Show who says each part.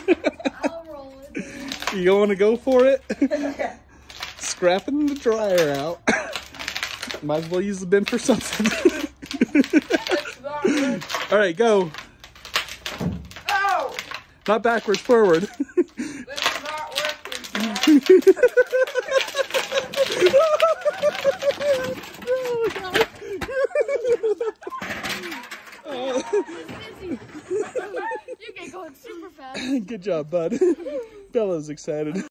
Speaker 1: I'll roll it.
Speaker 2: You want to go for it? Scrapping the dryer out. Might as well use the bin for something. All right, go.
Speaker 3: Oh!
Speaker 2: Not backwards, forward.
Speaker 3: This is not working.
Speaker 1: You get going super fast.
Speaker 2: Good job, bud. Bella's excited.